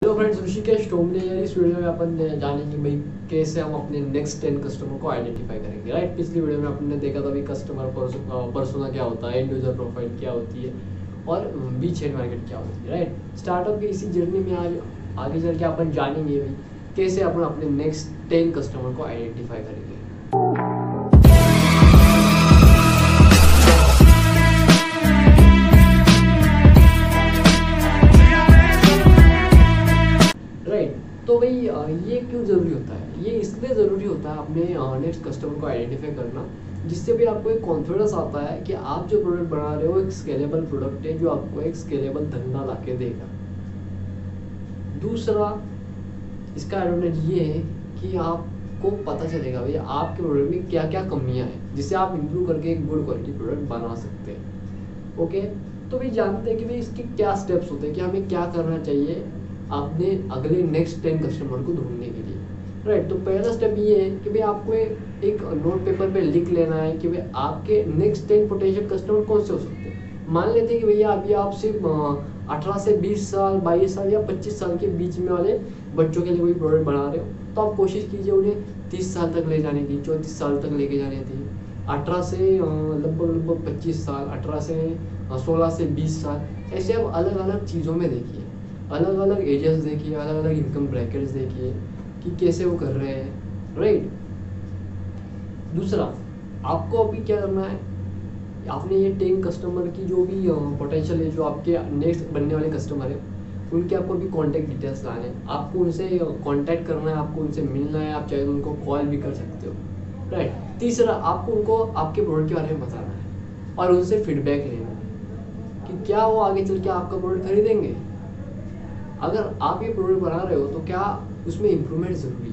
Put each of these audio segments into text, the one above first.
Hello friends, Rishikesh टोमने यार इस video में अपन जानेंगे भाई कैसे हम अपने नेक्स्ट 10 कस्टमर को आइडेंटिफाई करेंगे। राइट, पिछली वीडियो में अपन ने देखा था भाई कस्टमर पर्सोना क्या होता है, एंड यूजर प्रोफाइल क्या होती है और बीचहेड मार्केट क्या होती है। राइट, स्टार्टअप की इसी जर्नी में आज आगे चल के अपन जानेंगे भाई कैसे अपन अपने नेक्स्ट 10 कस्टमर को आइडेंटिफाई करेंगे। तो भाई ये क्यों ज़रूरी होता है? ये इसलिए ज़रूरी होता है अपने नेक्स्ट कस्टमर को आइडेंटिफाई करना, जिससे भी आपको एक कॉन्फिडेंस आता है कि आप जो प्रोडक्ट बना रहे हो एक स्केलेबल प्रोडक्ट है जो आपको एक स्केलेबल धंधा ला के देगा। दूसरा इसका एडवांटेज ये है कि आपको पता चलेगा भाई आपके प्रोडक्ट में क्या क्या कमियां हैं जिससे आप इम्प्रूव करके एक गुड क्वालिटी प्रोडक्ट बना सकते हैं। ओके, तो भाई जानते हैं कि भाई इसके क्या स्टेप्स होते हैं कि हमें क्या करना चाहिए आपने अगले नेक्स्ट 10 कस्टमर को ढूंढने के लिए। राइट, तो पहला स्टेप ये है कि भाई आपको एक नोट पेपर पे लिख लेना है कि भाई आपके नेक्स्ट 10 पोटेंशियल कस्टमर कौन से हो सकते हैं। मान लेते हैं कि भैया अभी आप सिर्फ 18 से 20 साल 22 साल या 25 साल के बीच में वाले बच्चों के लिए कोई प्रोडक्ट बना रहे हो, तो आप कोशिश कीजिए उन्हें 30 साल तक ले जाने की, 34 साल तक लेके जाने की। 18 से लगभग 25 साल, 18 से 16 से 20 साल, ऐसे आप अलग अलग चीज़ों में देखिए, अलग अलग एजेस देखिए, अलग अलग इनकम ब्रैकेट्स देखिए कि कैसे वो कर रहे हैं। राइट, दूसरा आपको अभी क्या करना है, आपने ये 10 कस्टमर की जो भी पोटेंशियल है, जो आपके नेक्स्ट बनने वाले कस्टमर है, उनके आपको अभी कॉन्टैक्ट डिटेल्स लाने हैं, आपको उनसे कॉन्टैक्ट करना है, आपको उनसे मिलना है, आप चाहे उनको कॉल भी कर सकते हो। राइट, तीसरा आपको उनको आपके प्रोडक्ट के बारे में बताना है और उनसे फीडबैक लेना है कि क्या वो आगे चल के आपका प्रोडक्ट खरीदेंगे। अगर आप ये प्रोडक्ट बना रहे हो तो क्या उसमें इम्प्रूवमेंट जरूरी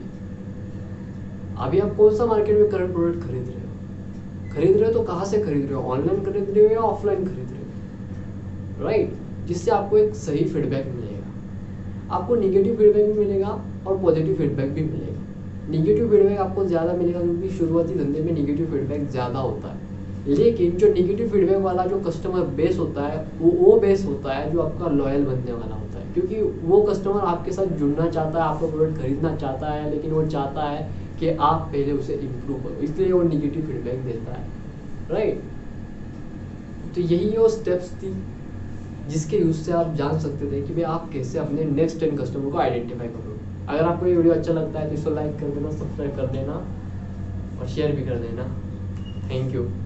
है। अभी आप कौन सा मार्केट में करंट प्रोडक्ट खरीद रहे हो तो कहाँ से खरीद रहे हो, ऑनलाइन खरीद रहे हो या ऑफलाइन खरीद रहे हो। राइट, जिससे आपको एक सही फीडबैक मिलेगा। आपको निगेटिव फीडबैक भी मिलेगा और पॉजिटिव फीडबैक भी मिलेगा। निगेटिव फीडबैक आपको ज़्यादा मिलेगा क्योंकि शुरुआती धंधे में निगेटिव फीडबैक ज़्यादा होता है, लेकिन जो निगेटिव फीडबैक वाला जो कस्टमर बेस होता है वो बेस होता है जो आपका लॉयल बनने वाला होता है, क्योंकि वो कस्टमर आपके साथ जुड़ना चाहता है, आपका प्रोडक्ट खरीदना चाहता है, लेकिन वो चाहता है कि आप पहले उसे इम्प्रूव करो, इसलिए वो निगेटिव फीडबैक देता है। राइट, तो यही वो स्टेप्स थी जिसके यूज से आप जान सकते थे कि भाई आप कैसे अपने नेक्स्ट 10 कस्टमर को आइडेंटिफाई करोगे। अगर आपको ये वीडियो अच्छा लगता है तो इसको लाइक कर देना, सब्सक्राइब कर देना और शेयर भी कर देना। Thank you.